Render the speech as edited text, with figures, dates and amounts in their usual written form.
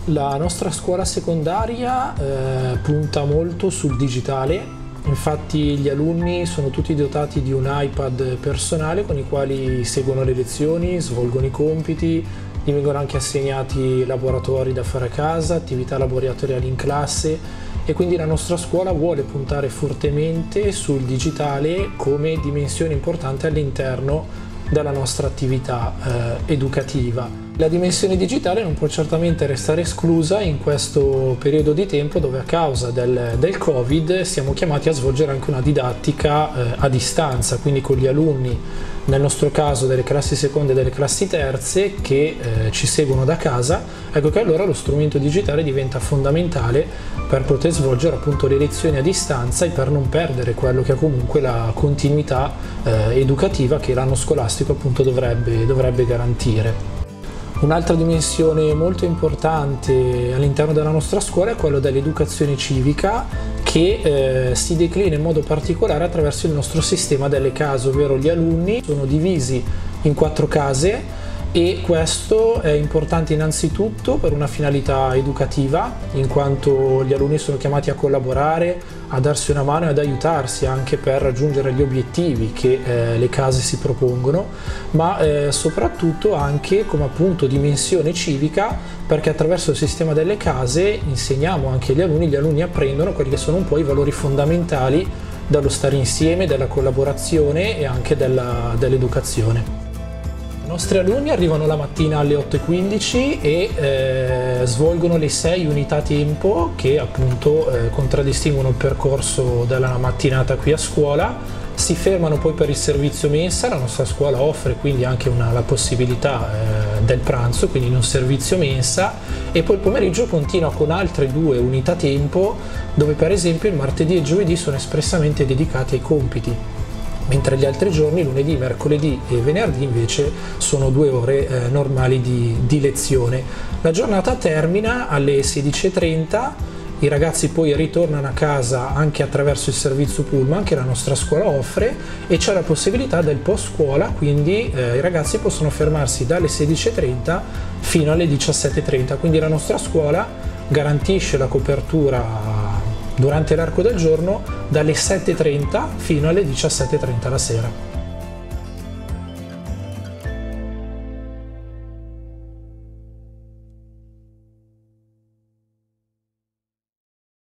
La nostra scuola secondaria punta molto sul digitale, infatti gli alunni sono tutti dotati di un iPad personale con i quali seguono le lezioni, svolgono i compiti, gli vengono anche assegnati laboratori da fare a casa, attività laboratoriali in classe e quindi la nostra scuola vuole puntare fortemente sul digitale come dimensione importante all'interno della nostra attività educativa. La dimensione digitale non può certamente restare esclusa in questo periodo di tempo dove a causa del Covid siamo chiamati a svolgere anche una didattica a distanza, quindi con gli alunni, nel nostro caso delle classi seconde e delle classi terze, che ci seguono da casa. Ecco che allora lo strumento digitale diventa fondamentale per poter svolgere appunto le lezioni a distanza e per non perdere quello che è comunque la continuità educativa che l'anno scolastico appunto dovrebbe garantire. Un'altra dimensione molto importante all'interno della nostra scuola è quella dell'educazione civica, che si declina in modo particolare attraverso il nostro sistema delle case, ovvero gli alunni sono divisi in 4 case e questo è importante innanzitutto per una finalità educativa, in quanto gli alunni sono chiamati a collaborare, a darsi una mano e ad aiutarsi anche per raggiungere gli obiettivi che le case si propongono, ma soprattutto anche come appunto dimensione civica, perché attraverso il sistema delle case insegniamo anche agli alunni, gli alunni apprendono quelli che sono un po' i valori fondamentali dello stare insieme, della collaborazione e anche dell'educazione. I nostri alunni arrivano la mattina alle 8:15 e svolgono le 6 unità tempo che appunto contraddistinguono il percorso della mattinata qui a scuola. Si fermano poi per il servizio mensa, la nostra scuola offre quindi anche la possibilità del pranzo, quindi in un servizio mensa, e poi il pomeriggio continua con altre 2 unità tempo dove per esempio il martedì e il giovedì sono espressamente dedicati ai compiti, mentre gli altri giorni, lunedì, mercoledì e venerdì, invece sono 2 ore normali di lezione. La giornata termina alle 16:30, i ragazzi poi ritornano a casa anche attraverso il servizio pullman che la nostra scuola offre e c'è la possibilità del post scuola, quindi i ragazzi possono fermarsi dalle 16:30 fino alle 17:30, quindi la nostra scuola garantisce la copertura durante l'arco del giorno dalle 7:30 fino alle 17:30 la sera.